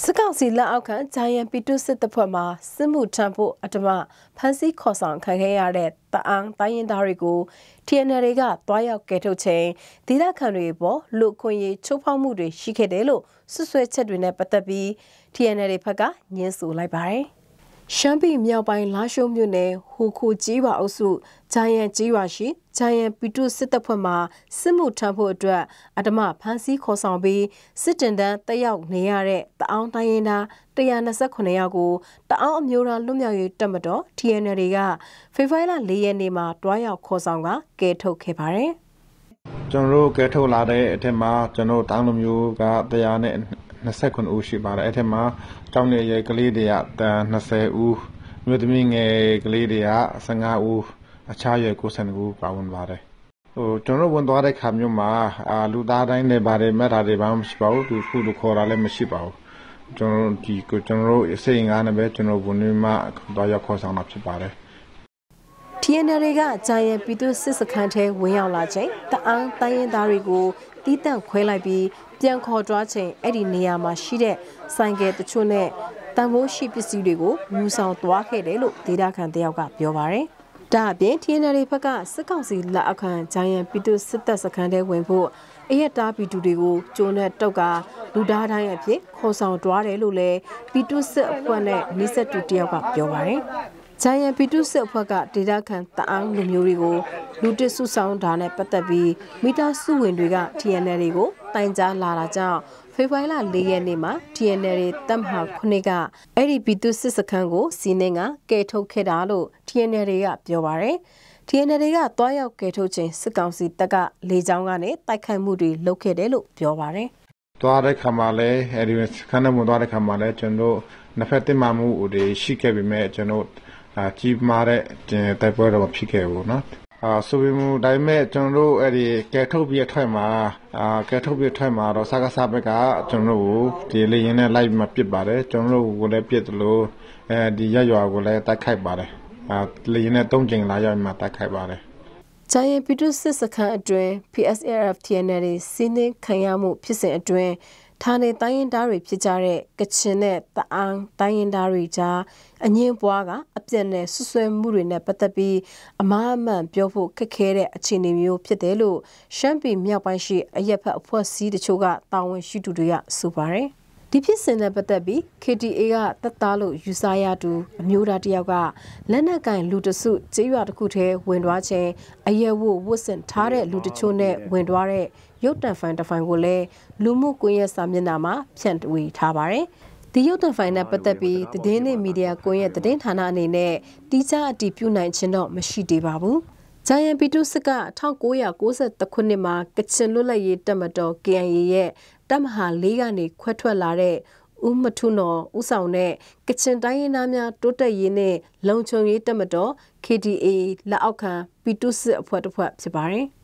စကောက်စီလက်အောက်ခံဂျိုင်ယန်ပီတုစစ်တပ်ဖွဲ့မှာစစ်မှုထမ်းဖို့အတမဖမ်းဆီးခေါ်ဆောင်ခံခဲ့ရတဲ့တအန်းတိုင်းရင်းသားတွေကို TNL တွေကတွားရောက်ကယ်ထုတ်ချိန်ဒေသခံတွေပေါ်လူခွင့်ရေးချိုးဖောက်မှုတွေရှိခဲ့တယ်လို့ဆွဆွဲချက်တွေနဲ့ပတ်သက်ပြီး TNL ဘက်ကညှင်းဆိုလိုက်ပါတယ်။ရှမ်းပြည်မြောက်ပိုင်းလာရှိုးမြို့နယ်ဟိုခိုကြီးရွာအုပ်စုဂျိုင်ယန်ကြီးရွာရှိဂျိုင်ယန်ပီတုစစ်တပ်ဖွဲ့မှစစ်မှုထမ်းဖို့အတွက်အတမဖမ်းဆီးခေါ်ဆောင်ပြီးစစ်တင်တန်းတက်ရောက်နေရတဲ့တအောင်းတိုင်းရင်းသား129ယောက်ကိုတအောင်းအမျိုးသားလွတ်မြောက်ရေးတပ်မတော် TNL တွေကဖေဖော်ဝါရီလ4ရက်နေ့မှာတွားရောက်ခေါ်ဆောင်ကကယ်ထုတ်ခဲ့ပါတယ်။ကျွန်တော်တို့ကယ်ထုတ်လာတဲ့အထက်မှာကျွန်တော်တောင်းလူမျိုးက129ဦးရှိပါတယ်အဲ့ထက်မှာကျောင်းနေရဲကလေးတွေက20ဦးမြို့သမီးငယ်ကလေးတွေက15ဦးအခြားရွယ်92ဦးပါဝင်ပါတယ်ကျွန်တော်ဝန်သွားတဲ့ခါမျိုးမှာလူသားတိုင်းနဲ့ပါတယ်မဲ့တာတွေဘာမှမရှိပါဘူးသူခုလိုခေါ်တာလည်းမရှိပါဘူးကျွန်တော်တို့အစိမ်ငါးနဲ့ပဲကျွန်တော်ဝန်နေမှတော့ရောက်ခေါ်ဆောင်တာဖြစ်ပါတယ် TNL ကဂျိုင်ယန်ပီတုစစ်စခန်းထဲဝင်ရောက်လာချိန်တအန်းတိုင်းရင်းသားတွေကိုတီးတန့်ခွဲလိုက်ပြီးပြန်ခေါ်တွားချိန်အဲ့ဒီနေရာမှာရှိတဲ့ဆိုင်ကယ်တချို့နဲ့တန်ဖိုးရှိပစ္စည်းတွေကိုယူဆောင်သွားခဲ့တယ်လို့ဒေတာခန်တယောက်ကပြောပါတယ်။ဒါအပြင် TNL ဘက်ကစစ်ကောင်စီလက်အောက်ခံဂျိုင်ယန်ပီတုစစ်တပ်စခန်းထဲဝင်ဖို့အရက်တားပီတုတွေကိုကျိုးနဲ့တုတ်ကလူသားတိုင်းအဖြစ်ခေါ်ဆောင်တွားတယ်လို့လည်းပီတုစစ်အဖွဲ့နဲ့နှိစက်တူတယောက်ကပြောပါတယ်။ဂျိုင်ယန်ပီတုစစ်အဖွဲ့ကဒေတာခန်တအောင်းလူမျိုးတွေကိုလူတစ်စုဆောင်တာနဲ့ပတ်သက်ပြီးမီတာစုဝင်တွေက TNL တွေကိုတိုင်ကြားလာတာကြောင့်ဖေဖော်ဝါရီလ4ရက်နေ့မှာ TNL တပ်မဟာ9ကအဲ့ဒီပီတုစစ်စခန်းကိုစီးနှင်းကကယ်ထုတ်ခဲ့တာလို့ TNL ကပြောပါတယ်။ TNL ကတွားရောက်ကယ်ထုတ်ချိန်စစ်ကောင်စီတပ်ကလေကြောင်းကနေတိုက်ခိုက်မှုတွေလုပ်ခဲ့တယ်လို့ပြောပါတယ်။တွားတဲ့ခါမှာလည်းအဲ့ဒီစခန်းထဲမှာတွားတဲ့ခါမှာလည်းကျွန်တော်နှစ်ဖက်တင်မာမှုတွေရှိခဲ့ပေမဲ့ကျွန်တော်ကြီးမားတဲ့တိုက်ပွဲတော့ဖြစ်ခဲ့ဘူးနော်ဆိုပြီးမှဒါပေမဲ့ကျွန်တော်တို့အဲ့ဒီကဲထုတ်ပြီးထွက်မှာတော့စကားစားဘက်ကကျွန်တော်တို့ဒီလေရင်နဲ့လိုက်မပစ်ပါတယ်ကျွန်တော်တို့ကိုလည်းပစ်တယ်လို့ဒီရရွာကိုလည်းတိုက်ခိုက်ပါတယ်လေရင်နဲ့3ကြိမ်လာရောက်မှတိုက်ခိုက်ပါတယ်ဂျိုင်ယန်ပီတုစစ်စခန်းအတွင်း PSLF TNL စီးနှင်းခံရမှုဖြစ်စဉ်အတွင်းဌာနေတိုင်းရင်းသားတွေဖြစ်ကြတဲ့ကချင်နဲ့တအန်းတိုင်းရင်းသားတွေကြားအငင်းပွားကအပြည့်နဲ့ဆွဆွဲမှုတွေနဲ့ပတ်သက်ပြီးအမှားအမှန်ပြောဖို့ခက်ခဲတဲ့အခြေအနေမျိုးဖြစ်တယ်လို့ရှမ်းပြည်မြောက်ပိုင်းရှိအရက်ဖက်အဖွဲ့အစည်းတချို့ကတာဝန်ရှိသူတွေကဆိုပါတယ်ဒီဖြစ်စဉ်နဲ့ပတ်သက်ပြီး KTA ကတပ်သားလို့ယူဆရသူအမျိုးသားတယောက်ကလက်နက်ကင်လူတစုကျေးရွာတစ်ခုထဲဝင်သွားချိန်အရက်ဝတ်ဆင်ထားတဲ့လူတချို့နဲ့ဝင်သွားတဲ့ရုပ်တံဖိုင်တစ်ဖိုင်ကိုလည်းလူမှုကွန်ရက်စာမျက်နှာမှာဖြန့်ဝေထားပါတယ်။ဒီရုပ်တံဖိုင်နဲ့ပတ်သက်ပြီးသတင်းနဲ့မီဒီယာကွန်ရက်သတင်းဌာနအနေနဲ့တိကျအတည်ပြုနိုင်ခြင်းတော့မရှိသေးပါဘူး။ဂျိုင်ယန်ပီတုစစ်က1992ခုနှစ်မှာကချင်လွတ်လပ်ရေးတပ်မတော် KIA ရဲ့တပ်မဟာ4ကနေခွဲထွက်လာတဲ့ဦးမထုနော်ဦးဆောင်တဲ့ကချင်တိုင်းရင်းသားများတိုးတက်ရေးနဲ့လုံခြုံရေးတပ်မတော် KDA လက်အောက်ခံပီတုစစ်အဖွဲ့တစ်ဖွဲ့ဖြစ်ပါတယ်။